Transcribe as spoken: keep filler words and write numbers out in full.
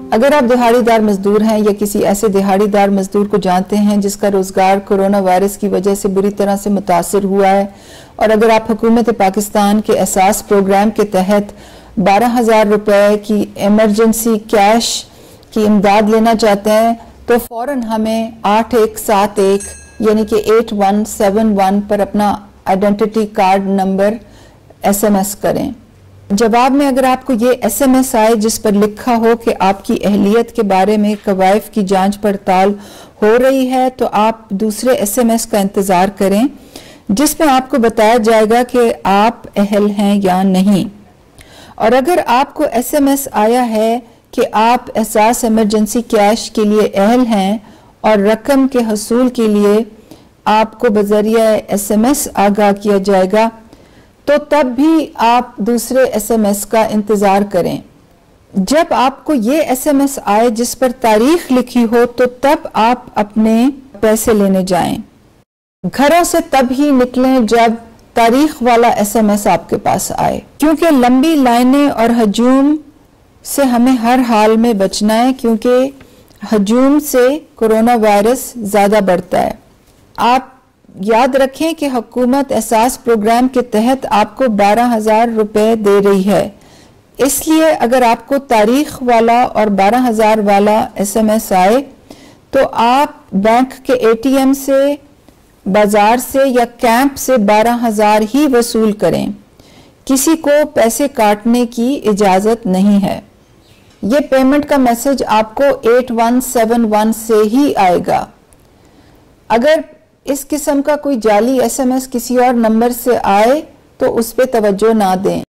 अगर आप दिहाड़ीदार मजदूर हैं या किसी ऐसे दिहाड़ीदार मजदूर को जानते हैं जिसका रोज़गार कोरोना वायरस की वजह से बुरी तरह से मुतासर हुआ है, और अगर आप हुकूमत पाकिस्तान के एहसास प्रोग्राम के तहत बारह हज़ार रुपये की इमरजेंसी कैश की इमदाद लेना चाहते हैं, तो फ़ौरन हमें आठ एक सात एक यानी कि एट वन सेवन वन पर अपना identity card number S M S करें। जवाब में अगर आपको ये एस एम एस आए जिस पर लिखा हो कि आपकी अहलियत के बारे में कवायफ की जांच पड़ताल हो रही है, तो आप दूसरे एस एम एस का इंतज़ार करें जिसमें आपको बताया जाएगा कि आप अहल हैं या नहीं। और अगर आपको एस एम एस आया है कि आप एहसास इमरजेंसी कैश के लिए अहल हैं और रकम के हसूल के लिए आपको बज़रिया एस एम एस आगाह किया जाएगा, तो तब भी आप दूसरे एस एम एस का इंतज़ार करें। जब आपको ये एस एम एस आए जिस पर तारीख लिखी हो, तो तब आप अपने पैसे लेने जाएं। घरों से तब ही निकलें जब तारीख वाला एस एम एस आपके पास आए, क्योंकि लंबी लाइनें और हजूम से हमें हर हाल में बचना है, क्योंकि हजूम से कोरोना वायरस ज़्यादा बढ़ता है। आप याद रखें कि हुकूमत एहसास प्रोग्राम के तहत आपको बारह हजार रुपये दे रही है, इसलिए अगर आपको तारीख वाला और बारह हजार वाला एस एम एस आए तो आप बैंक के ए टी एम से, बाजार से या कैंप से बारह हजार ही वसूल करें। किसी को पैसे काटने की इजाज़त नहीं है। ये पेमेंट का मैसेज आपको एट वन सेवन वन से ही आएगा। अगर इस किस्म का कोई जाली एस एम एस किसी और नंबर से आए तो उस पर तवज्जो ना दें।